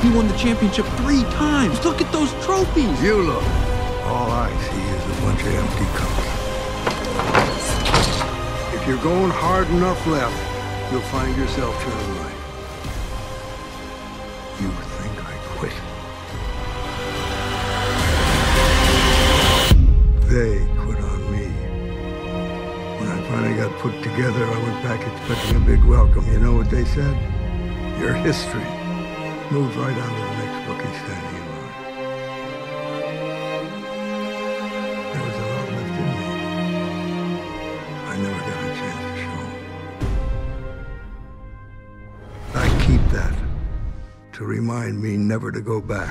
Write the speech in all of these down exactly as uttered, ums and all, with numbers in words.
He won the championship three times. Look at those trophies. You look. All I see is a bunch of empty cups. If you're going hard enough left, you'll find yourself turning right. You think I quit? They quit on me. When I finally got put together, I went back expecting a big welcome. You know what they said? Your history. Move right on to the next rookie standing in line. There was a lot left in me. I never got a chance to show. I keep that to remind me never to go back.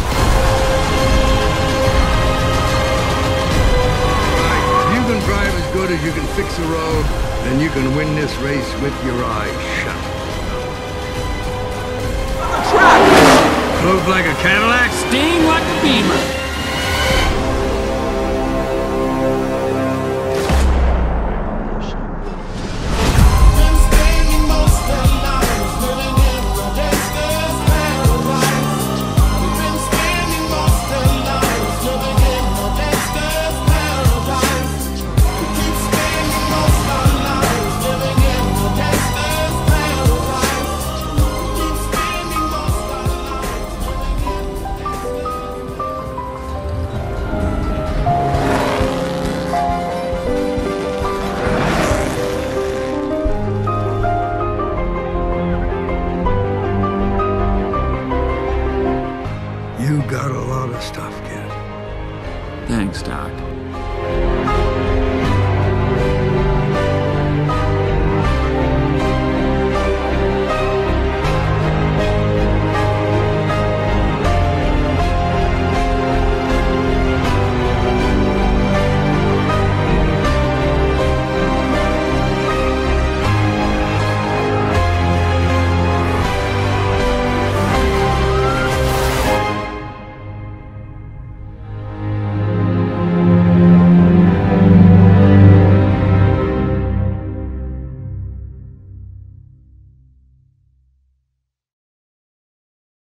Right. If you can drive as good as you can fix a road, then you can win this race with your eyes shut. Track! Move like a Cadillac? Steam like a Beamer.